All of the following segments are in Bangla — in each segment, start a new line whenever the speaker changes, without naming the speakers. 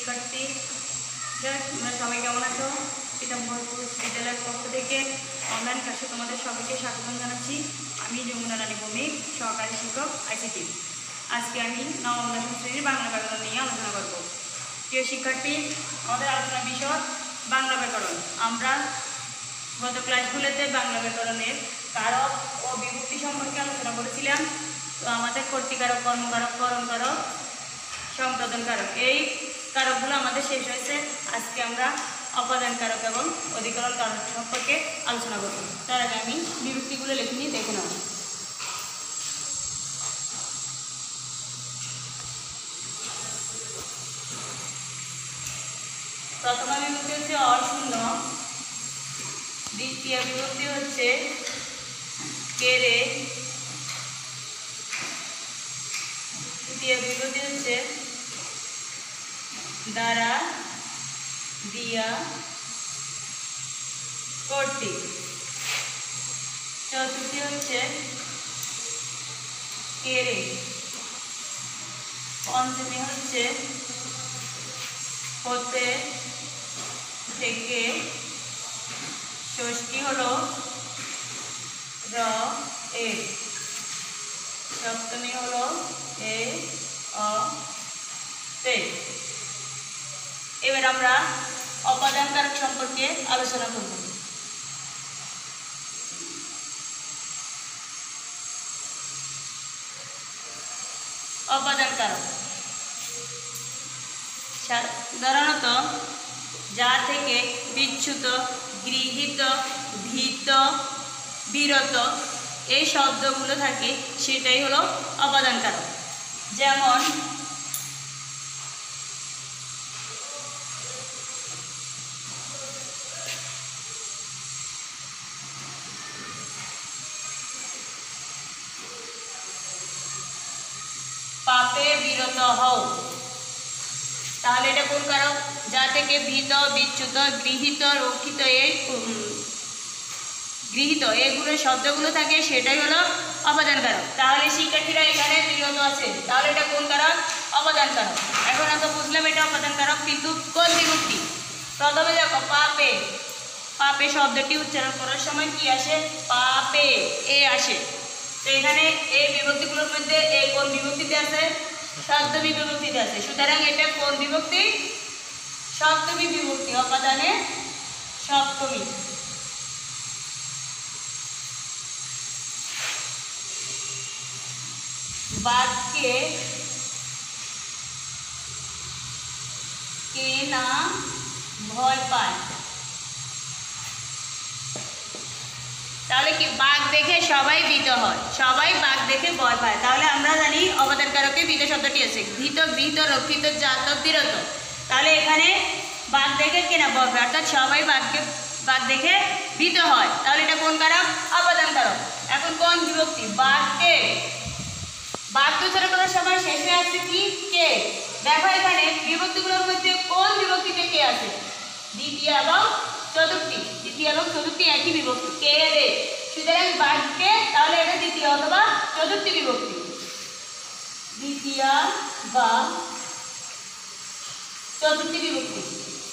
শিক্ষার্থী তোমরা সবাই কেমন আছো? পীতাম্বরপুর বিদ্যালয়ের পক্ষ থেকে অনলাইন ক্লাসে তোমাদের সবাইকে স্বাগত জানাচ্ছি। আমি যমুনা রানী ভৌমিক, সহকারী শিক্ষক ICT। আজকে আমি নবম দশম শ্রেণীর বাংলা ব্যাকরণ নিয়ে আলোচনা করব। প্রিয় শিক্ষার্থী, আমাদের আলোচনা বিষয় বাংলা ব্যাকরণ। আমরা গত ক্লাসগুলোতে বাংলা ব্যাকরণের কারক ও বিভক্তি সম্পর্কে আলোচনা করেছিলাম। তো আমাদের কর্তৃকারক, কর্মকারক, করণকারক, সম্পাদন কারক, এই কারকগুলো আমাদের শেষ হয়েছে। আজকে আমরা অপাদান কারক এবং অধিকরণ কারক সম্পর্কে আলোচনা করব। তার আগে আমি বিভক্তিগুলো লিখে নিয়ে দেখে নেব। প্রথম বিভক্তি হচ্ছে অশূন্য, দ্বিতীয় বিভক্তি হচ্ছে কেড়ে, তৃতীয় বিভক্তি হচ্ছে দ্বারা, দিয়া, কর্তৃক, চতুর্থী হচ্ছে কেড়ে, পঞ্চমী হচ্ছে হতে, থেকে, ষষ্ঠী হলো র এ, সপ্তমী হলো এ অ তে। এবার আমরা অপাদান কারক সম্পর্কে আলোচনা করব। অপাদান কারক সাধারণত যা থেকে বিচ্যুত, গৃহীত, ভীত, বিরত এই শব্দগুলো থাকে সেটাই হলো অপাদান কারক। যেমন পাপে বিরত হও, তাহলে এটা কোন কারক? যা থেকে ভীত, বিচ্যুত, গৃহীত, রক্ষিত গৃহীত এগুলো শব্দগুলো থাকে সেটাই হলো অপাদান কারক। তাহলে শিক্ষার্থীরা এখানে বিরত আছে, তাহলে এটা কোন কারক? অপাদান কারক। এখন আমরা বুঝলাম এটা অপাদান কারক, কিন্তু কোন বিভক্তি? প্রথমে দেখো পাপে, পাপে শব্দটি উচ্চারণ করার সময় কি আসে? পাপে এ আসে। তো এখানে এই বিভক্তিগুলোর মধ্যে এই কোন বিভক্তিতে আছে? সপ্তমী বিভক্তিতে আছে। সুতরাং এটা কোন বিভক্তি? সপ্তমী বিভক্তি, অপাদানে সপ্তমী। বাক্যে কে না ভয় পায়, তাহলে কি বাঘ দেখে সবাই ভীত হয়, সবাই বাঘ দেখে ভয় পায়। তাহলে আমরা জানি অপাদান কারকে ভীত শব্দটি আছে, ভীত, গৃহীত, রক্ষিত, জাত, বিরত। তাহলে এখানে বাঘ দেখে কে না ভয় পায়, অর্থাৎ সবাই বাঘ দেখে ভীত হয়। তাহলে এটা কোন কারক? অপাদান কারক। এখন কোন বিভক্তি? বাঘকে, বাঘ উচ্চারণ করার সময় শেষে আসছে কি? কে। দেখো এখানে বিভক্তিগুলোর মধ্যে কোন বিভক্তিতে কে আছে? দ্বিতীয় এবং চতুর্থী। দ্বিতীয় এবং চতুর্থী একই বিভক্তি, কে রে। সুতরাং বাঘকে, তাহলে এটা দ্বিতীয় অথবা চতুর্থী বিভক্তি, দ্বিতীয় বা চতুর্থী বিভক্তি।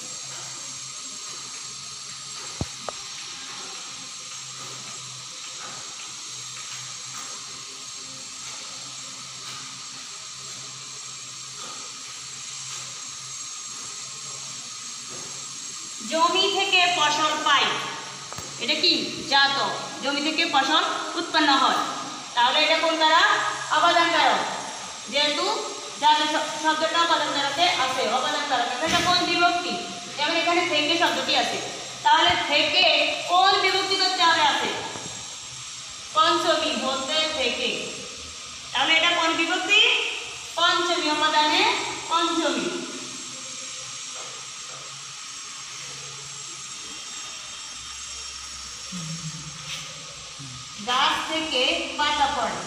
জমি থেকে ফসল পাই, এটা কি? জাত, জমি থেকে ফসল উৎপন্ন হয়। তাহলে এটা কোন কারক? অপাদান কারক, যেহেতু জাত শব্দটা অপাদান কারকে আছে, অপাদান কারক। এটা কোন বিভক্তি? যেমন এখানে থেকে শব্দটি আছে, তাহলে থেকে কোন বিভক্তি করতে হবে? আছে পঞ্চমী, হতে, থেকে। তাহলে এটা কোন বিভক্তি? পঞ্চমী, অপাদানে পঞ্চমী। গাছ থেকে পাতা পড়ে,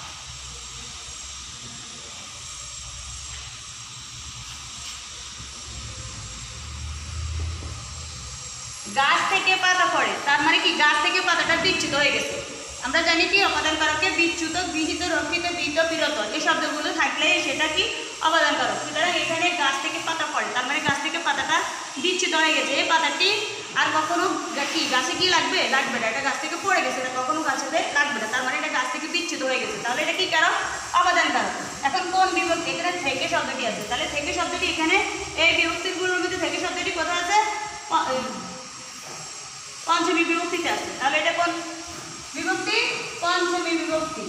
গাছ থেকে পাতা পড়ে তার মানে কি? গাছ থেকে পাতাটা বিচ্যুত হয়ে গেছে। আমরা জানি কি অপাদান কারকে বিচ্যুত, গৃহীত, রক্ষিত, ভীত, বিরত এই শব্দগুলো থাকলে সেটা কি? অপাদান কারক। সুতরাং এখানে গাছ থেকে পাতা পড়ে তার মানে কখনো কি গাছে কি লাগবে লাগবে না, এটা গাছ থেকে পড়ে গেছে, এটা কখনো গাছেতে লাগবে না, তার মানে এটা গাছ থেকে বিচ্যুত হয়ে গেছে, তাহলে এটা কি কারক? অপাদান কারক। এখন কোন বিভক্তি? এখানে থেকে শব্দটি আছে, তাহলে থেকে শব্দটি এখানে এই বিভক্তিগুলোর মধ্যে থেকে শব্দটি কোথায় আছে? পঞ্চমী বিভক্তিতে আছে, তাহলে এটা কোন বিভক্তি? পঞ্চমী বিভক্তি।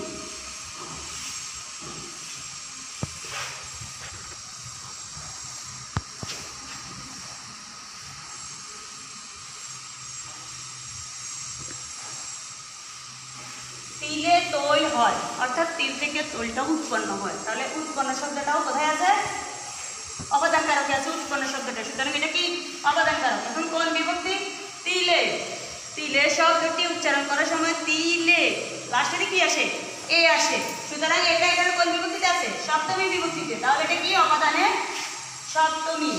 তিলে তৈল হয়, অর্থাৎ তিল থেকে তৈলটাও উৎপন্ন হয়, তাহলে উৎপন্ন শব্দটাও কোথায় আছে? অপাদান কারকে আছে উৎপন্ন শব্দটা, সুতরাং এটা কি? অপাদান কারক। এখন কোন বিভক্তি? তিলে। তিলে শব্দটি উচ্চারণ করার সময় তিলে লাস্টে কি আসে? এ আসে, সুতরাং এটা এখানে কোন বিভক্তিতে আছে? সপ্তমী বিভক্তিতে, তাহলে এটা কি? অপাদানে সপ্তমী।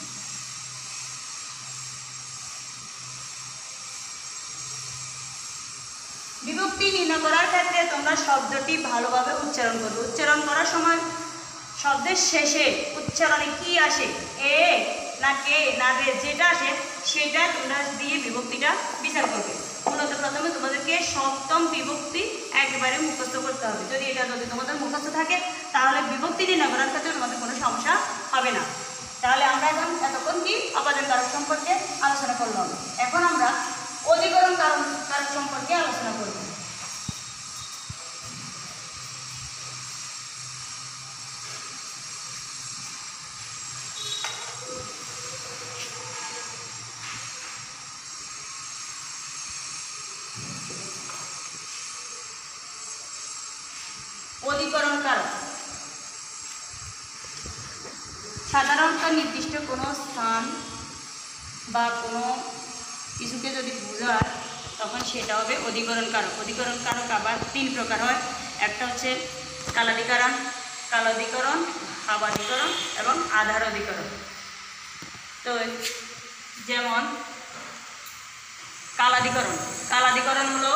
বিভক্তি নির্ণয় করার ক্ষেত্রে তোমরা শব্দটি ভালোভাবে উচ্চারণ করবে। উচ্চারণ করার সময় শব্দের শেষে উচ্চারণে কি আসে? এ না কে না রে, যেটা আসে সেটা তোমরা দিয়ে বিভক্তিটা বিচার করবে। মূলত প্রথমে তোমাদেরকে সপ্তম বিভক্তি একেবারে মুখস্থ করতে হবে। যদি তোমাদের মুখস্থ থাকে তাহলে বিভক্তি নির্ণয় করার ক্ষেত্রে তোমাদের কোনো সমস্যা হবে না। তাহলে আমরা এতক্ষণ কি অপাদান কারক সম্পর্কে আলোচনা করলাম। এখন আমরা অধিকরণ কারক সম্পর্কে আলোচনা করব। অধিকরণ কারক সাধারণত নির্দিষ্ট কোনো স্থান বা কোনো কিছুকে যদি বোঝায় তখন সেটা হবে অধিকরণ কারক। অধিকরণ কারক আবার তিন প্রকার হয়, একটা হচ্ছে কালাধিকরণ, কালাধিকরণ, আবাধিকরণ এবং আধার অধিকরণ। তো যেমন কালাধিকরণ, কালাধিকরণ হলো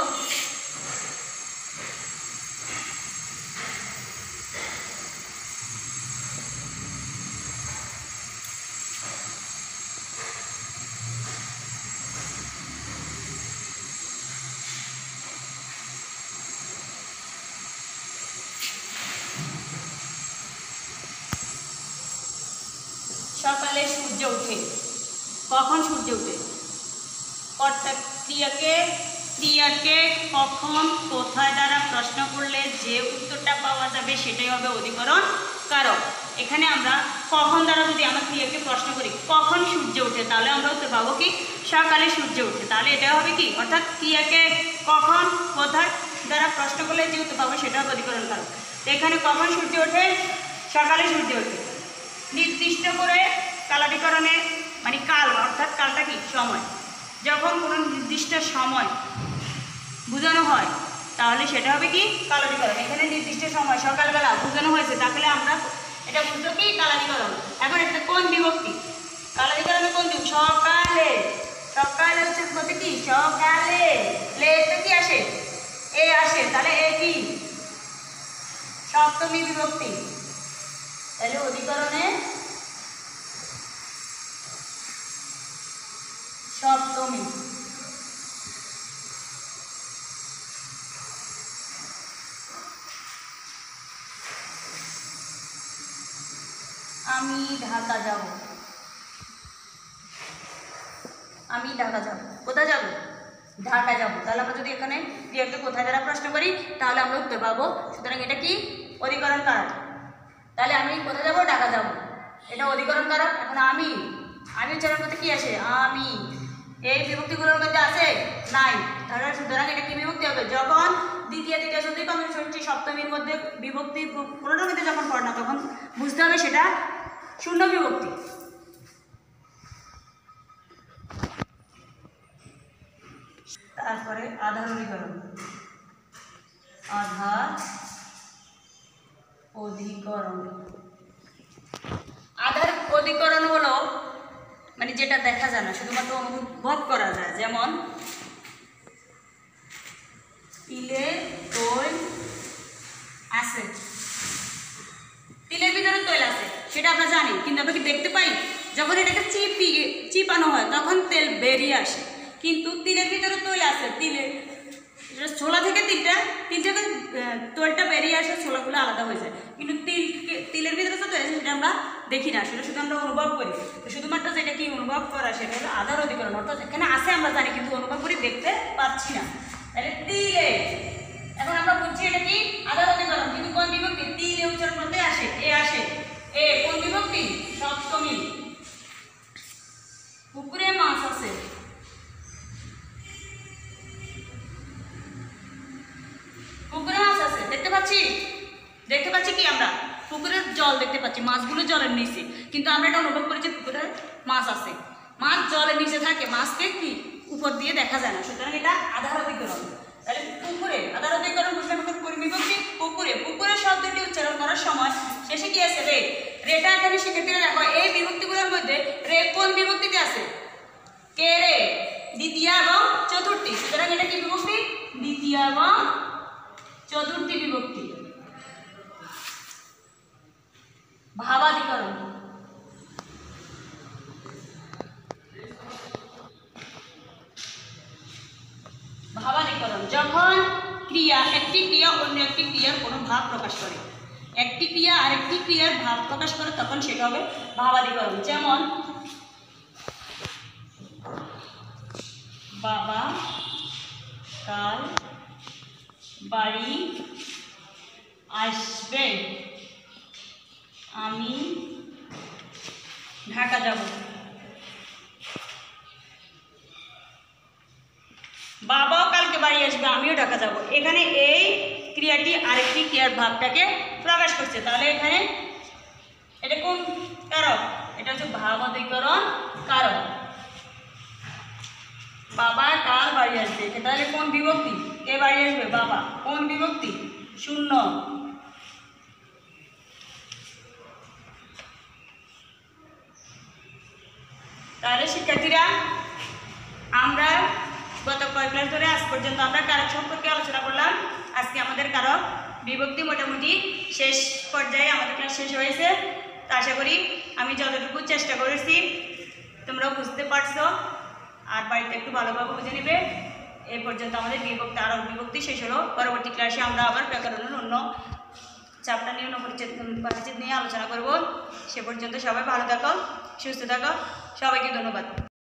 সকালে সূর্য ওঠে। কখন সূর্য ওঠে? অর্থাৎ ক্রিয়াকে কখন কোথায় দ্বারা প্রশ্ন করলে যে উত্তরটা পাওয়া যাবে সেটাই হবে অধিকরণ কারক। এখানে আমরা কখন দ্বারা যদি আমরা ক্রিয়াকে প্রশ্ন করি কখন সূর্য ওঠে, তাহলে আমরা উত্তর পাবো কি? সকালে সূর্য ওঠে, তাহলে এটা হবে কি? অর্থাৎ ক্রিয়াকে কখন কোথায় দ্বারা প্রশ্ন করলে যে উত্তর পাবো সেটা হবে অধিকরণ কারক। তো এখানে কখন সূর্য ওঠে? সকালে সূর্য ওঠে। নির্দিষ্ট করে কালাধিকরণে মানে কাল, অর্থাৎ কালটা কি? সময়। যখন কোনো নির্দিষ্ট সময় বোঝানো হয় তাহলে সেটা হবে কি? কালাধিকরণ। এখানে নির্দিষ্ট সময় সকালবেলা বোঝানো হয়েছে, তাহলে আমরা এটা বুঝলো কি? কালাধিকরণ। এখন এটা কোন বিভক্তি? কালাধিকরণে কোন বিভক্তি? সকালে। সকালে হচ্ছে বলতে কি? সকালে লেতে কি আসে? এ আসে, তাহলে এ কি? সপ্তমী বিভক্তি। তাহলে অধিকরণে সপ্তমী। আমি ঢাকা যাব। আমি ঢাকা যাব। কোথায় যাব? ঢাকা যাব। তাহলে আমরা যদি এখানে ক্রিয়াকে কোথায় দ্বারা প্রশ্ন করি তাহলে আমরা উত্তর পাবো। সুতরাং এটা কি? অধিকরণ কারক। তাহলে আমি কোথায় যাব? ঢাকা যাব, এটা অধিকরণ কারক। এখন আমি উচ্চারণ করতে কি আসে? আমি। এই বিভক্তিগুলোর মধ্যে আছে? নাই। তাহলে সুতরাং এটা কি বিভক্তি হবে? যখন দ্বিতীয় চতুর্থী পঞ্চম ষষ্ঠী সপ্তমীর মধ্যে বিভক্তি কোনোটার মধ্যে যখন পড়ে না তখন বুঝতে হবে সেটা শূন্য বিভক্তি। তারপরে আধার অধিকরণ। আধার অধিকরণ। আধার অধিকরণ হলো মানে যেটা দেখা যায় না, শুধুমাত্র অনুভব করা যায়। যেমন তিলে তৈল আছে, তিলের ভিতরে তৈল আছে সেটা আমরা জানি, কিন্তু আমরা কি দেখতে পাই? যখন এটাকে চিপানো হয় তখন তেল বেরিয়ে আসে। কিন্তু তিলের ভিতরে তৈল আছে, তিলের ছোলা থেকে তিলটা তৈলটা বেরিয়ে আসে, ছোলাগুলো আলাদা হয়ে যায়। কিন্তু তিলের ভিতরে তো তৈল আছে সেটা আমরা দেখি না, সেটা শুধু আমরা অনুভব করি। তো শুধুমাত্র যেটা কি অনুভব করা সেটা হলো আধার অধিকরণ, অর্থাৎ এখানে আছে আমরা জানি কিন্তু অনুভব করি, দেখতে পাচ্ছি না। তাহলে তিলে, এখন আমরা বুঝছি এটা কি আধার অধিকরণ, কিন্তু কোন বিভক্তি? তিলে উচ্চারণ করতে আসে, এ আসে, এ কোন বিভক্তি? সপ্তমী। পুকুরে মাছ আছে, পুকুরে মাছ আছে, দেখতে পাচ্ছি কি আমরা? পুকুরের জল দেখতে পাচ্ছি, মাছগুলো জলের নিচে, কিন্তু আমরা এটা অনুভব করি যে পুকুরে মাছ আছে। মাছ জলের নিচে থাকে, মাছকে কি উপর দিয়ে দেখা যায় না, সুতরাং এটা আধার অধিকরণ। তাহলে পুকুরে আধার অধিকরণ বুঝলে আমাদের বিভক্তি পুকুরে শব্দটি উচ্চারণ করার সময় শেষে কি আছে? রে। রেটা এখানে শিক্ষার্থীরা দেখো এই বিভক্তিগুলোর মধ্যে রে কোন বিভক্তিতে আছে? কে রে, দ্বিতীয়া এবং চতুর্থী, সুতরাং এটা কি বিভক্তি? দ্বিতীয়া এবং চতুর্থী বিভক্তি। ভাবাধিকরণ, যখন একটি ক্রিয়া অন্য একটি ক্রিয়ার কোনো ভাব প্রকাশ করে, একটি ক্রিয়া আরেকটি ক্রিয়ার ভাব প্রকাশ করে, তখন সেটা হবে ভাবাধিকরণ। যেমন বাবা কাল বাড়ি আসবে, আমি ঢাকা যাব। বাবাও কালকে বাড়ি আসবে, আমিও ঢাকা যাব। এখানে এই ক্রিয়াটি আরেকটি ক্রিয়ার ভাবটাকে প্রকাশ করছে, তাহলে এখানে এটা কোন কারক? এটা হচ্ছে ভাবাধিকরণ কারক। বাবা কাল বাড়ি আসবে, তাহলে কোন বিভক্তি? কে বাড়ি আসবে? বাবা। কোন বিভক্তি? শূন্য। তাহলে শিক্ষার্থীরা আমরা গত কয়েক ক্লাস ধরে আজ পর্যন্ত আমরা কারক সম্পর্কে আলোচনা করলাম। আজকে আমাদের কারক বিভক্তি মোটামুটি শেষ পর্যায়ে আমাদের ক্লাস শেষ হয়েছে। তো আশা করি আমি যতটুকু চেষ্টা করেছি তোমরাও বুঝতে পারছো, আর বাড়িতে একটু ভালোভাবে বুঝে নেবে। এই পর্যন্ত আমাদের বিভক্তি আরও বিভক্তি শেষ হলো। পরবর্তী ক্লাসে আমরা আবার ব্যাকরণের অন্য চ্যাপ্টার নিয়ে পরিচিত নিয়ে আলোচনা করব। সে পর্যন্ত সবাই ভালো থাকো, সুস্থ থাকো, সবাইকে ধন্যবাদ।